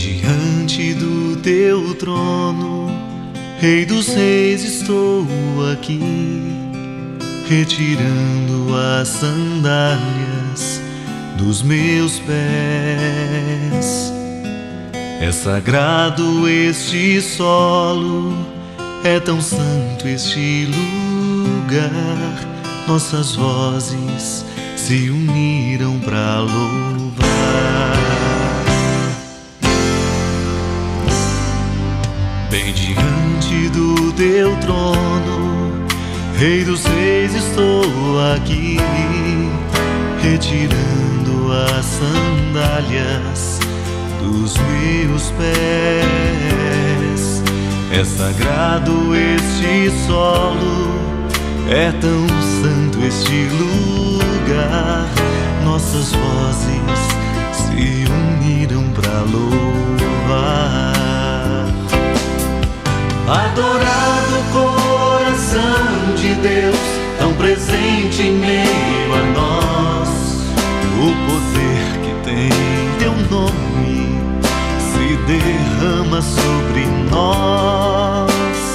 Diante do teu trono, Rei dos Reis, estou aqui, retirando as sandálias dos meus pés. É sagrado este solo, é tão santo este lugar. Nossas vozes se uniram para louvar. Bem diante do teu trono, Rei dos Reis, estou aqui, retirando as sandálias dos meus pés. É sagrado este solo, é tão santo este lugar. Nossas vozes se uniram para louvar. Adorado coração de Deus, tão presente em meio a nós. O poder que tem teu nome se derrama sobre nós.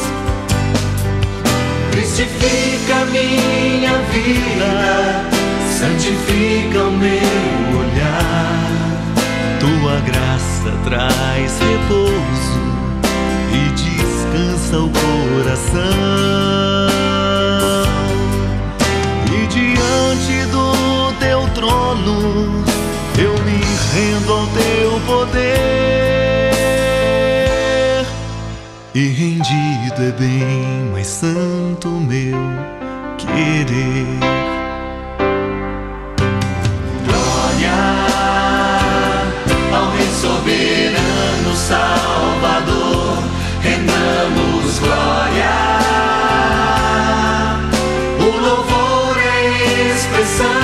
Cristifica minha vida, santifica o meu olhar. Tua graça traz repouso e descansa o coração. E diante do teu trono eu me rendo ao teu poder. E rendido é bem mais santo o meu querer. Glória ao Rei soberano Salvador, rendamos glória. O louvor é expressão